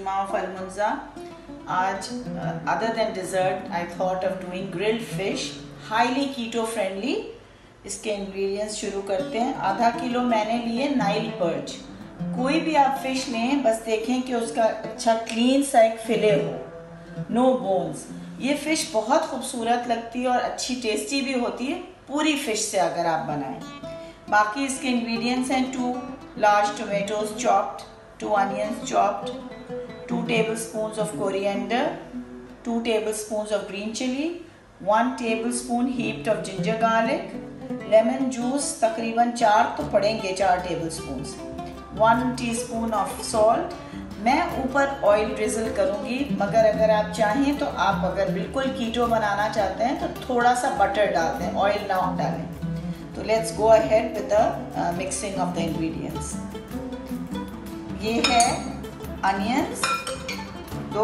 सीमा of Almunja. आज other than dessert I thought of doing grilled fish, highly keto friendly. इसके ingredients शुरू करते हैं। आधा किलो मैंने लिए नाइल पर्च। कोई भी आप फिश लें, बस देखें कि उसका अच्छा क्लीन सा एक फिले हो, नो बोन्स। ये फिश बहुत खूबसूरत लगती है और अच्छी टेस्टी भी होती है पूरी फिश से अगर आप बनाएं। बाकी इसके इंग्रेडिएंट्स हैं 2 large tomatoes chopped, 2 onions chopped, 2 tablespoons of coriander, 2 tablespoons of green chili, 1 tablespoon heaped of ginger garlic, lemon juice तकरीबन 4 तो पड़ेंगे, 4 tablespoons, 1 teaspoon of salt। मैं ऊपर ऑयल ड्रिजल करूँगी, मगर अगर आप चाहें तो आप अगर बिल्कुल कीटो बनाना चाहते हैं तो थोड़ा सा बटर डाल दें, ऑयल ना डालें। तो let's go ahead with the mixing of the ingredients. ये है अनियंस, 2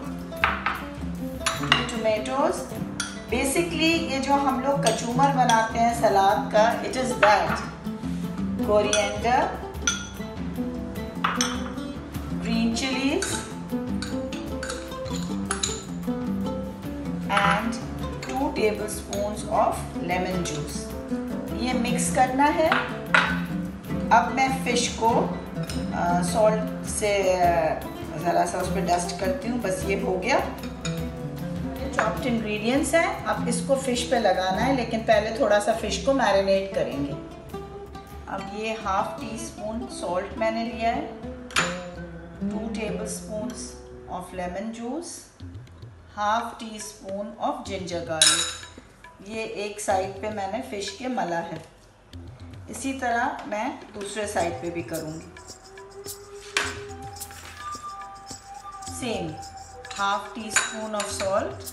टोमेटोज। बेसिकली ये जो हम लोग कचूमर बनाते हैं सलाद का, it is that. Coriander, green chillies and 2 tablespoons of lemon juice। ये मिक्स करना है। अब मैं फिश को सॉल्ट से ज़रा सा उस पर डस्ट करती हूँ। बस ये हो गया। चॉप्ड इंग्रेडिएंट्स हैं, अब इसको फिश पे लगाना है, लेकिन पहले थोड़ा सा फिश को मैरिनेट करेंगे। अब ये 1/2 टीस्पून सॉल्ट मैंने लिया है, 2 tablespoons of lemon juice, 1/2 teaspoon of ginger garlic. ये एक साइड पे मैंने फिश के मला है। इसी तरह मैं दूसरे साइड पे भी करूँगी। Same 1/2 teaspoon of salt,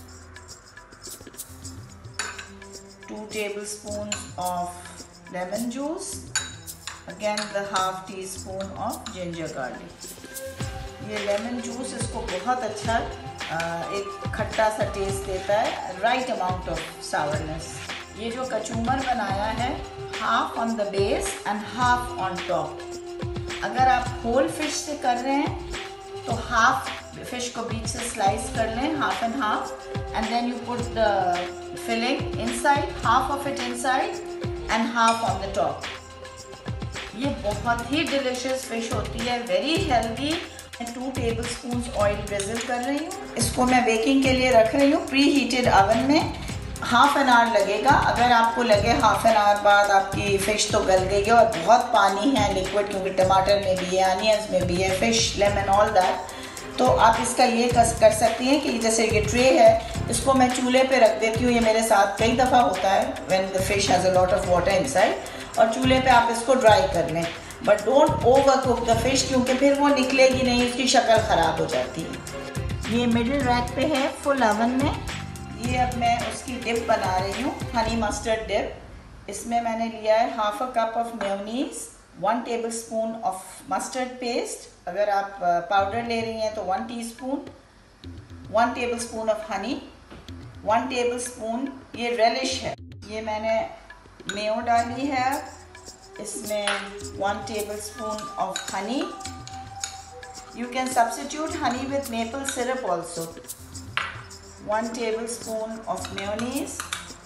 2 tablespoons of lemon juice, again the 1/2 teaspoon of ginger garlic। ये लेमन जूस इसको बहुत अच्छा एक खट्टा सा टेस्ट देता है, राइट अमाउंट ऑफ सावरनेस। ये जो कचूमर बनाया है, 1/2 on the base and 1/2 on top. अगर आप होल फिश से कर रहे हैं तो 1/2 फिश को बीच से स्लाइस कर लें, 1/2 and 1/2, and then you put the filling inside, 1/2 of it inside and 1/2 on the top. ये बहुत ही डिलिशियस फिश होती है, very healthy. 2 tablespoons oil drizzle कर रही हूँ। इसको मैं बेकिंग के लिए रख रही हूँ प्री हीटेड ओवन में। 1/2 an hour लगेगा। अगर आपको लगे 1/2 an hour बाद आपकी फ़िश तो गल गई है और बहुत पानी है लिक्विड, क्योंकि टमाटर में भी है, अनियंस में भी है, फ़िश, लेमन, ऑल दैट, तो आप इसका ये कर सकती हैं कि जैसे ये ट्रे है, इसको मैं चूल्हे पे रख देती हूँ। ये मेरे साथ कई दफ़ा होता है when the fish has a lot of water inside, और चूल्हे पे आप इसको ड्राई कर लें। But don't over cook the fish, क्योंकि फिर वो निकलेगी नहीं, उसकी शक्ल ख़राब हो जाती है। ये मिडिल रैक पे है फुल ओवन में। ये अब मैं उसकी डिप बना रही हूँ, हनी मस्टर्ड डिप। इसमें मैंने लिया है 1/2 cup ऑफ मेयोनीज, 1 tablespoon ऑफ मस्टर्ड पेस्ट, अगर आप पाउडर ले रही हैं तो 1 teaspoon, 1 tablespoon of honey, 1 tablespoon ये रेलिश है। ये मैंने मेयो डाली है, इसमें 1 tablespoon of honey. You can substitute honey with maple syrup also. 1 tablespoon of mayonnaise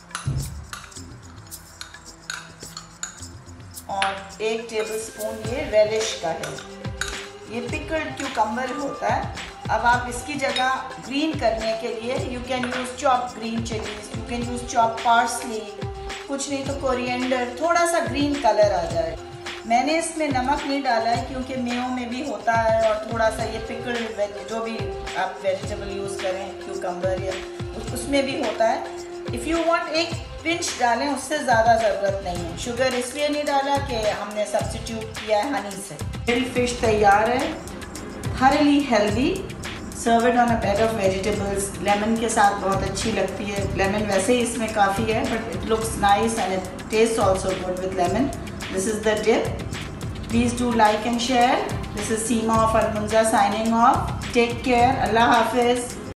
और 1 tablespoon ये relish का है। ये pickled cucumber होता है। अब आप इसकी जगह ग्रीन करने के लिए you can use chopped green chilies, you can use chopped parsley, कुछ नहीं तो कोरिएंडर, थोड़ा सा ग्रीन कलर आ जाए। मैंने इसमें नमक नहीं डाला है क्योंकि मेयो में भी होता है, और थोड़ा सा ये पिकल्ड जो भी आप वेजिटेबल यूज़ करें, क्यूकम्बर या उसमें भी होता है। इफ़ यू वांट 1 पिंच डालें, उससे ज़्यादा ज़रूरत नहीं है। शुगर इसलिए नहीं डाला कि हमने सब्स्टिट्यूट किया है हनी से। ग्रिल्ड फिश तैयार है, thoroughly healthy. Serve it on a bed of vegetables. Lemon के साथ बहुत अच्छी लगती है। लेमन वैसे ही इसमें काफ़ी है, but it looks nice and it taste also good with lemon. This is the dip. Please do like and share. This is Seema of Almunja signing off. Take care. अल्लाह हाफिज़।